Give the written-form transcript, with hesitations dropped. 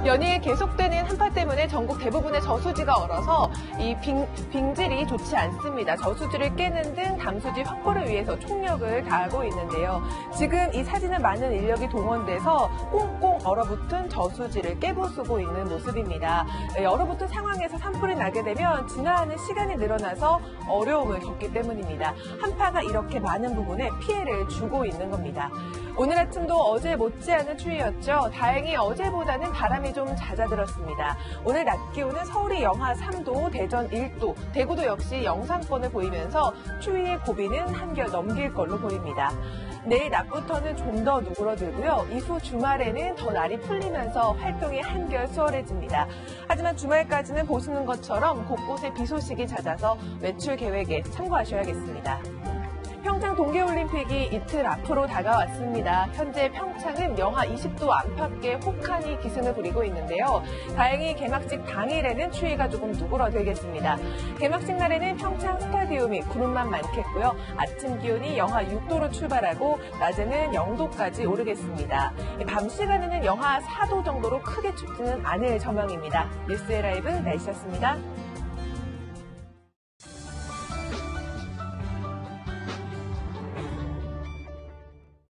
연이에 계속되는 한파 때문에 전국 대부분의 저수지가 얼어서 이 빙질이 좋지 않습니다. 저수지를 깨는 등 담수지 확보를 위해서 총력을 다하고 있는데요. 지금 이 사진은 많은 인력이 동원돼서 꽁꽁 얼어붙은 저수지를 깨부수고 있는 모습입니다. 얼어붙은 상황에서 산불이 나게 되면 진화하는 시간이 늘어나서 어려움을 겪기 때문입니다. 한파가 이렇게 많은 부분에 피해를 주고 있는 겁니다. 오늘 아침도 어제 못지않은 추위였죠. 다행히 어제보다는 바람이 좀 잦아들었습니다. 오늘 낮 기온은 서울이 영하 3도, 대전 1도, 대구도 역시 영상권을 보이면서 추위의 고비는 한결 넘길 걸로 보입니다. 내일 낮부터는 좀 더 누그러들고요. 이후 주말에는 더 날이 풀리면서 활동이 한결 수월해집니다. 하지만 주말까지는 보시는 것처럼 곳곳에 비 소식이 잦아서 외출 계획에 참고하셔야겠습니다. 평창 동계올림픽이 이틀 앞으로 다가왔습니다. 현재 평창은 영하 20도 안팎의 혹한이 기승을 부리고 있는데요. 다행히 개막식 당일에는 추위가 조금 누그러들겠습니다. 개막식 날에는 평창 스타디움이 구름만 많겠고요. 아침 기온이 영하 6도로 출발하고 낮에는 0도까지 오르겠습니다. 밤 시간에는 영하 4도 정도로 크게 춥지는 않을 전망입니다. 뉴스의 라이브 날씨였습니다.